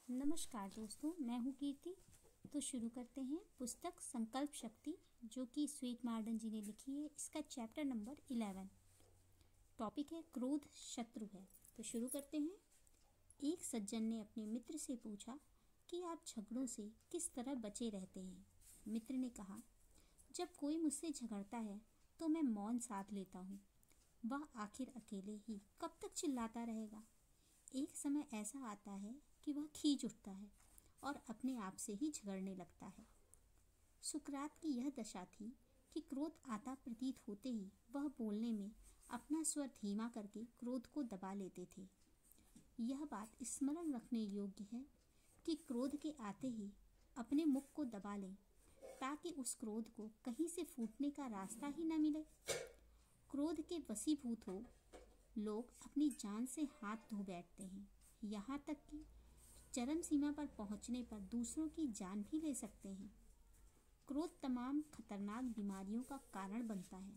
नमस्कार दोस्तों, मैं हूँ कीर्ति। तो शुरू करते हैं पुस्तक संकल्प शक्ति, जो कि स्वेट मार्डन जी ने लिखी है। इसका चैप्टर नंबर 11। टॉपिक है क्रोध शत्रु है। तो शुरू करते हैं। एक सज्जन ने अपने मित्र से पूछा कि आप झगड़ों से किस तरह बचे रहते हैं। मित्र ने कहा, जब कोई मुझसे झगड़ता है तो मैं मौन साध लेता हूँ। वह आखिर अकेले ही कब तक चिल्लाता रहेगा। एक समय ऐसा आता है कि वह खींच उठता है और अपने आप से ही झगड़ने लगता है। सुकरात की यह दशा थी कि क्रोध आता प्रतीत होते ही वह बोलने में अपना स्वर धीमा करके क्रोध को दबा लेते थे। यह बात स्मरण रखने योग्य है कि क्रोध के आते ही अपने मुख को दबा लें, ताकि उस क्रोध को कहीं से फूटने का रास्ता ही न मिले। क्रोध के वशीभूत हो लोग अपनी जान से हाथ धो बैठते हैं, यहाँ तक कि चरम सीमा पर पहुंचने पर दूसरों की जान भी ले सकते हैं। क्रोध तमाम खतरनाक बीमारियों का कारण बनता है।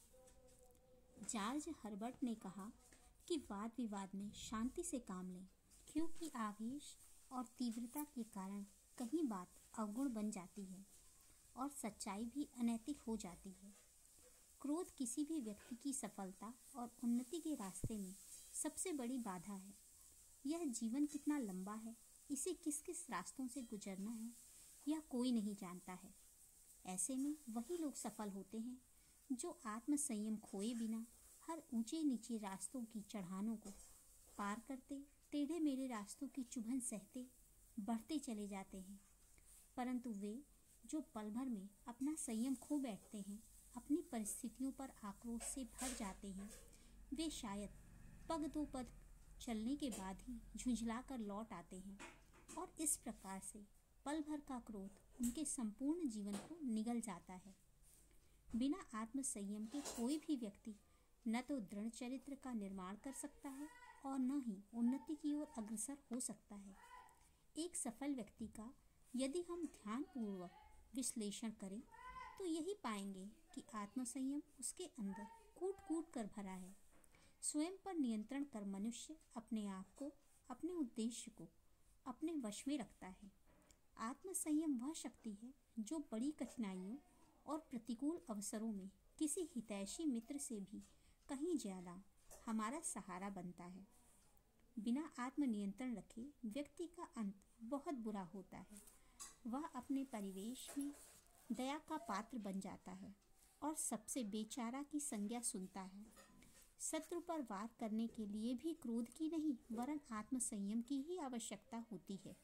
जॉर्ज हर्बर्ट ने कहा कि वाद विवाद में शांति से काम लें, क्योंकि आवेश और तीव्रता के कारण कहीं बात अवगुण बन जाती है और सच्चाई भी अनैतिक हो जाती है। क्रोध किसी भी व्यक्ति की सफलता और उन्नति के रास्ते में सबसे बड़ी बाधा है। यह जीवन कितना लंबा है, इसे किस किस रास्तों से गुजरना है, यह कोई नहीं जानता है। ऐसे में वही लोग सफल होते हैं जो आत्म संयम खोए बिना हर ऊंचे नीचे रास्तों की चढ़ानों को पार करते, टेढ़े मेढ़े रास्तों की चुभन सहते बढ़ते चले जाते हैं। परंतु वे जो पल भर में अपना संयम खो बैठते हैं, अपनी परिस्थितियों पर आक्रोश से भर जाते हैं, वे शायद पग दो पग चलने के बाद ही झुंझला कर लौट आते हैं और इस प्रकार से पल भर का क्रोध उनके संपूर्ण जीवन को निगल जाता है। बिना आत्म संयम के कोई भी व्यक्ति न तो दृढ़ चरित्र का निर्माण कर सकता है और न ही उन्नति की ओर अग्रसर हो सकता है। एक सफल व्यक्ति का यदि हम ध्यानपूर्वक विश्लेषण करें तो यही पाएंगे कि आत्म संयम उसके अंदर कूट कूट कर भरा है। स्वयं पर नियंत्रण कर मनुष्य अपने आप को, अपने उद्देश्य को अपने वश में रखता है। आत्म संयम वह शक्ति है जो बड़ी कठिनाइयों और प्रतिकूल अवसरों में किसी हितैषी मित्र से भी कहीं ज्यादा हमारा सहारा बनता है। बिना आत्म नियंत्रण रखे व्यक्ति का अंत बहुत बुरा होता है। वह अपने परिवेश में दया का पात्र बन जाता है और सबसे बेचारा की संज्ञा सुनता है। शत्रु पर वार करने के लिए भी क्रोध की नहीं, वरन आत्म संयम की ही आवश्यकता होती है।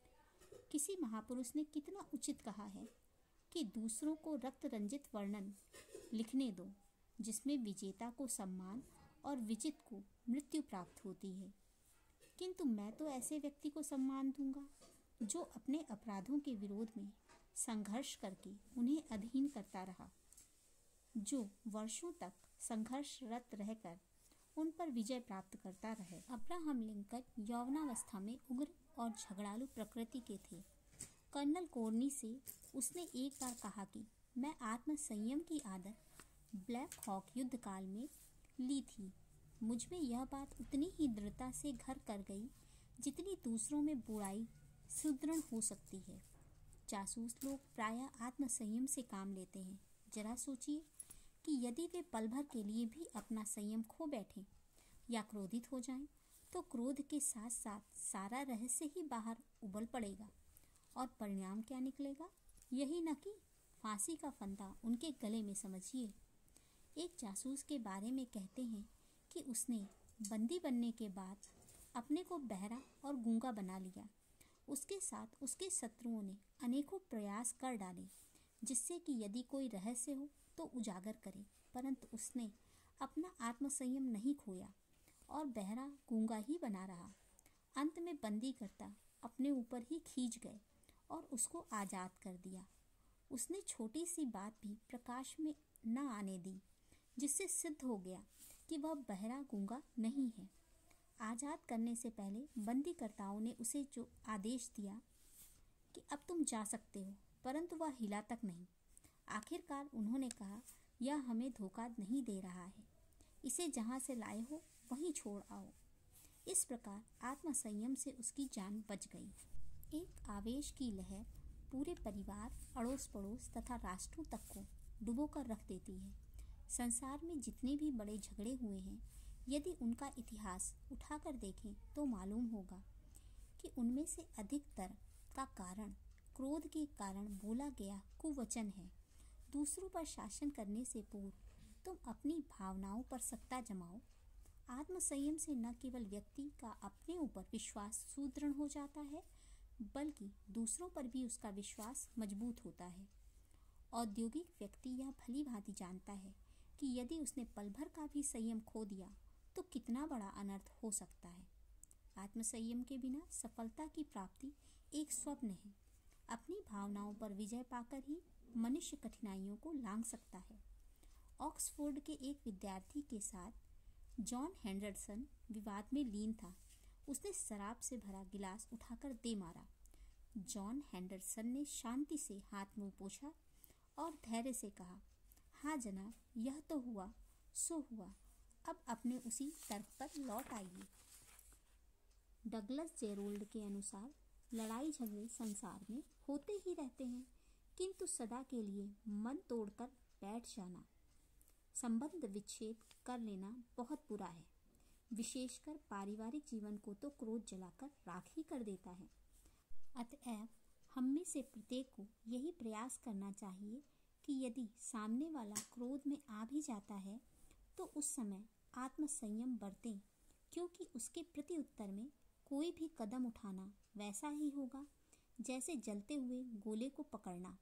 किसी महापुरुष ने कितना उचित कहा है कि दूसरों को रक्त रंजित वर्णन लिखने दो, जिसमें विजेता को सम्मान और विजित को मृत्यु प्राप्त होती है। किंतु मैं तो ऐसे व्यक्ति को सम्मान दूंगा जो अपने अपराधों के विरोध में संघर्ष करके उन्हें अधीन करता रहा, जो वर्षों तक संघर्षरत रहकर उन पर विजय प्राप्त करता रहे। अब्राहम लिंकन यौवनावस्था में उग्र और झगड़ालू प्रकृति के थे। कर्नल कोर्नी से उसने एक बार कहा कि मैं आत्म संयम की आदत ब्लैक हॉक युद्ध काल में ली थी। मुझ में यह बात उतनी ही दृढ़ता से घर कर गई जितनी दूसरों में बुराई सुदृढ़ हो सकती है। जासूस लोग प्रायः आत्म संयम से काम लेते हैं। जरा सोचिए कि यदि वे पल भर के लिए भी अपना संयम खो बैठें या क्रोधित हो जाएं, तो क्रोध के साथ साथ सारा रहस्य ही बाहर उबल पड़ेगा और परिणाम क्या निकलेगा, यही न कि फांसी का फंदा उनके गले में। समझिए, एक जासूस के बारे में कहते हैं कि उसने बंदी बनने के बाद अपने को बहरा और गूंगा बना लिया। उसके साथ उसके शत्रुओं ने अनेकों प्रयास कर डाले जिससे कि यदि कोई रहस्य हो तो उजागर करे, परंतु उसने अपना आत्मसंयम नहीं खोया और बहरा गूंगा ही बना रहा। अंत में बंदी करता अपने ऊपर ही खींच गए और उसको आज़ाद कर दिया। उसने छोटी सी बात भी प्रकाश में न आने दी, जिससे सिद्ध हो गया कि वह बहरा गूंगा नहीं है। आज़ाद करने से पहले बंदीकर्ताओं ने उसे जो आदेश दिया कि अब तुम जा सकते हो, परंतु वह हिला तक नहीं। आखिरकार उन्होंने कहा, यह हमें धोखा नहीं दे रहा है, इसे जहाँ से लाए हो वहीं छोड़ आओ। इस प्रकार आत्मसंयम से उसकी जान बच गई। एक आवेश की लहर पूरे परिवार, अड़ोस पड़ोस तथा राष्ट्रों तक को डुबोकर रख देती है। संसार में जितने भी बड़े झगड़े हुए हैं, यदि उनका इतिहास उठाकर देखें तो मालूम होगा कि उनमें से अधिकतर का कारण क्रोध के कारण बोला गया कुवचन है। दूसरों पर शासन करने से पूर्व तुम अपनी भावनाओं पर सत्ता जमाओ। आत्मसंयम से न केवल व्यक्ति का अपने ऊपर विश्वास सुदृढ़ हो जाता है, बल्कि दूसरों पर भी उसका विश्वास मजबूत होता है। औद्योगिक व्यक्ति यह भली भांति जानता है कि यदि उसने पल भर का भी संयम खो दिया तो कितना बड़ा अनर्थ हो सकता है। आत्मसंयम के बिना सफलता की प्राप्ति एक स्वप्न है। अपनी भावनाओं पर विजय पाकर ही मनुष्य कठिनाइयों को लांघ सकता है। ऑक्सफोर्ड के एक विद्यार्थी के साथ जॉन हेंडरसन विवाद में लीन था। उसने शराब से भरा गिलास उठाकर दे मारा। जॉन हेंडरसन ने शांति से हाथ मुंह पोंछा और धैर्य से कहा, हाँ जनाब, यह तो हुआ सो हुआ, अब अपने उसी तर्क पर लौट आइए। डगलस जेरोल्ड के अनुसार लड़ाई झगड़े संसार में होते ही रहते हैं, किंतु सदा के लिए मन तोड़कर बैठ जाना, संबंध विच्छेद कर लेना बहुत बुरा है। विशेषकर पारिवारिक जीवन को तो क्रोध जलाकर राख ही कर देता है। अतएव हम में से प्रत्येक को यही प्रयास करना चाहिए कि यदि सामने वाला क्रोध में आ भी जाता है तो उस समय आत्मसंयम बरतें, क्योंकि उसके प्रति उत्तर में कोई भी कदम उठाना वैसा ही होगा जैसे जलते हुए गोले को पकड़ना।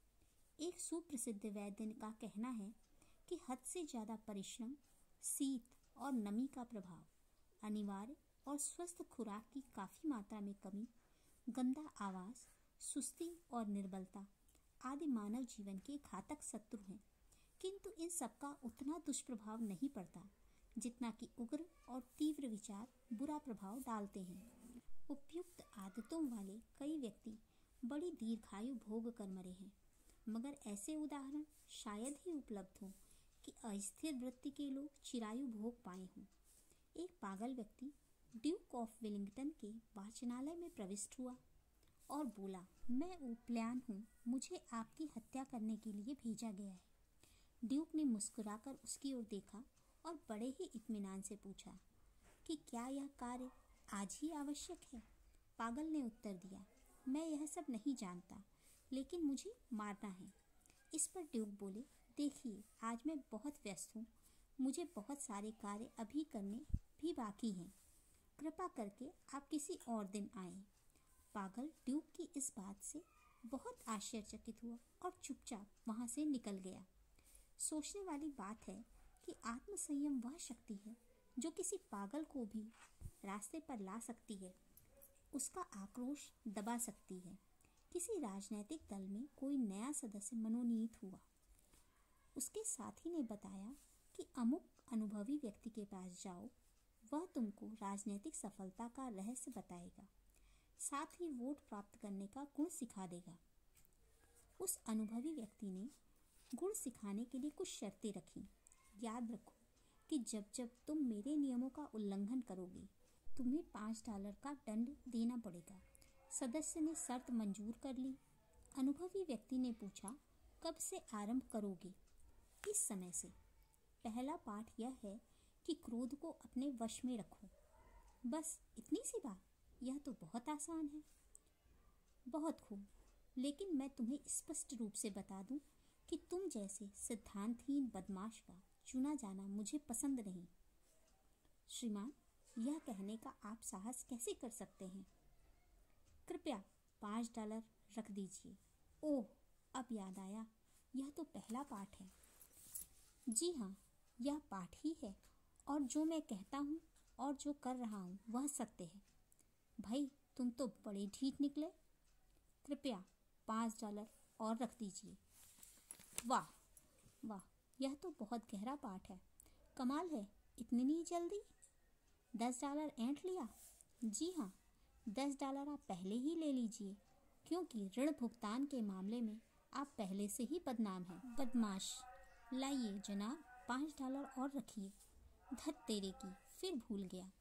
एक सुप्रसिद्ध वैद्य का कहना है कि हद से ज़्यादा परिश्रम, शीत और नमी का प्रभाव, अनिवार्य और स्वस्थ खुराक की काफ़ी मात्रा में कमी, गंदा आवास, सुस्ती और निर्बलता आदि मानव जीवन के घातक शत्रु हैं, किंतु इन सबका उतना दुष्प्रभाव नहीं पड़ता जितना कि उग्र और तीव्र विचार बुरा प्रभाव डालते हैं। उपयुक्त आदतों वाले कई व्यक्ति बड़ी दीर्घायु भोग कर मरे हैं, मगर ऐसे उदाहरण शायद ही उपलब्ध हों कि अस्थिर वृत्ति के लोग चिरायु भोग पाए हों। एक पागल व्यक्ति ड्यूक ऑफ वेलिंगटन के वाचनालय में प्रविष्ट हुआ और बोला, मैं उपल्यान हूँ, मुझे आपकी हत्या करने के लिए भेजा गया है। ड्यूक ने मुस्कुराकर उसकी ओर देखा और बड़े ही इत्मीनान से पूछा कि क्या यह कार्य आज ही आवश्यक है। पागल ने उत्तर दिया, मैं यह सब नहीं जानता, लेकिन मुझे मारना है। इस पर ड्यूक बोले, देखिए, आज मैं बहुत व्यस्त हूँ, मुझे बहुत सारे कार्य अभी करने भी बाकी हैं, कृपा करके आप किसी और दिन आएं। पागल ड्यूक की इस बात से बहुत आश्चर्यचकित हुआ और चुपचाप वहाँ से निकल गया। सोचने वाली बात है कि आत्मसंयम वह शक्ति है जो किसी पागल को भी रास्ते पर ला सकती है, उसका आक्रोश दबा सकती है। किसी राजनीतिक दल में कोई नया सदस्य मनोनीत हुआ। उसके साथी ने बताया कि अमुक अनुभवी व्यक्ति के पास जाओ, वह तुमको राजनीतिक सफलता का रहस्य बताएगा, साथ ही वोट प्राप्त करने का गुण सिखा देगा। उस अनुभवी व्यक्ति ने गुण सिखाने के लिए कुछ शर्तें रखी। याद रखो कि जब जब तुम मेरे नियमों का उल्लंघन करोगे, तुम्हें $5 का दंड देना पड़ेगा। सदस्य ने शर्त मंजूर कर ली। अनुभवी व्यक्ति ने पूछा, कब से आरंभ करोगे? इस समय से। पहला पाठ यह है कि क्रोध को अपने वश में रखो। बस इतनी सी बात, यह तो बहुत आसान है। बहुत खूब, लेकिन मैं तुम्हें स्पष्ट रूप से बता दूं कि तुम जैसे सिद्धांतहीन बदमाश का चुना जाना मुझे पसंद नहीं। श्रीमान, यह कहने का आप साहस कैसे कर सकते हैं? कृपया $5 रख दीजिए। ओह, अब याद आया, यह तो पहला पाठ है। जी हाँ, यह पाठ ही है, और जो मैं कहता हूँ और जो कर रहा हूँ वह सत्य है। भाई, तुम तो बड़े ढीठ निकले। कृपया $5 और रख दीजिए। वाह वाह, यह तो बहुत गहरा पाठ है। कमाल है, इतनी जल्दी $10 ऐंठ लिया। जी हाँ, $10 आप पहले ही ले लीजिए, क्योंकि ऋण भुगतान के मामले में आप पहले से ही बदनाम हैं। बदमाश, लाइए जनाब, $5 और रखिए। धत तेरे की, फिर भूल गया।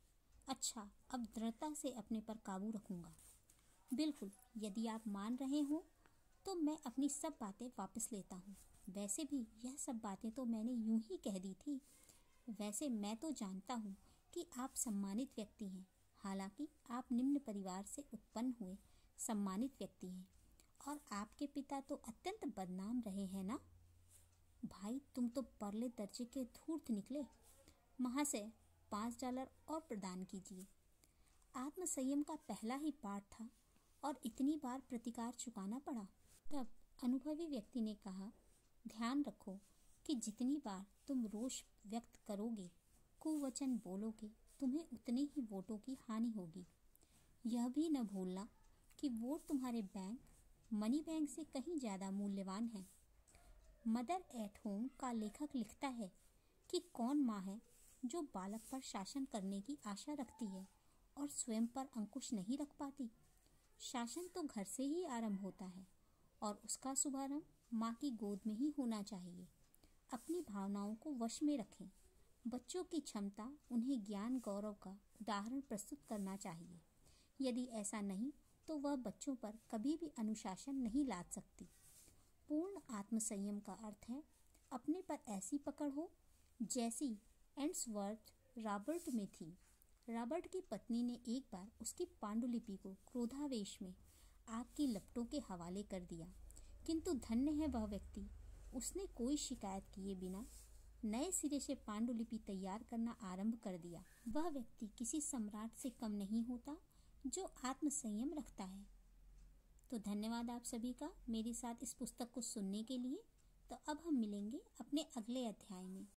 अच्छा, अब दृढ़ता से अपने पर काबू रखूंगा। बिल्कुल, यदि आप मान रहे हो तो मैं अपनी सब बातें वापस लेता हूँ। वैसे भी यह सब बातें तो मैंने यूं ही कह दी थी। वैसे मैं तो जानता हूँ कि आप सम्मानित व्यक्ति हैं। हालांकि आप निम्न परिवार से उत्पन्न हुए सम्मानित व्यक्ति हैं और आपके पिता तो अत्यंत बदनाम रहे हैं ना। भाई, तुम तो परले दर्जे के धूर्त निकले। महाशय, $5 और प्रदान कीजिए। आत्मसंयम का पहला ही पाठ था और इतनी बार प्रतिकार चुकाना पड़ा। तब अनुभवी व्यक्ति ने कहा, ध्यान रखो कि जितनी बार तुम रोष व्यक्त करोगे, कुवचन बोलोगे, तुम्हें उतने ही वोटों की हानि होगी। यह भी न भूलना कि वोट तुम्हारे बैंक, मनी बैंक से कहीं ज़्यादा मूल्यवान है। मदर एट होम का लेखक लिखता है कि कौन माँ है जो बालक पर शासन करने की आशा रखती है और स्वयं पर अंकुश नहीं रख पाती। शासन तो घर से ही आरंभ होता है और उसका शुभारंभ माँ की गोद में ही होना चाहिए। अपनी भावनाओं को वश में रखें। बच्चों की क्षमता उन्हें ज्ञान गौरव का उदाहरण प्रस्तुत करना चाहिए। यदि ऐसा नहीं तो वह बच्चों पर कभी भी अनुशासन नहीं लाद सकती। पूर्ण आत्मसंयम का अर्थ है अपने पर ऐसी पकड़ हो जैसी एंड्सवर्थ रॉबर्ट में थी। रॉबर्ट की पत्नी ने एक बार उसकी पांडुलिपि को क्रोधावेश में आग की लपटों के हवाले कर दिया, किंतु धन्य है वह व्यक्ति, उसने कोई शिकायत किए बिना नए सिरे से पांडुलिपि तैयार करना आरंभ कर दिया। वह व्यक्ति किसी सम्राट से कम नहीं होता जो आत्मसंयम रखता है। तो धन्यवाद आप सभी का मेरे साथ इस पुस्तक को सुनने के लिए। तो अब हम मिलेंगे अपने अगले अध्याय में।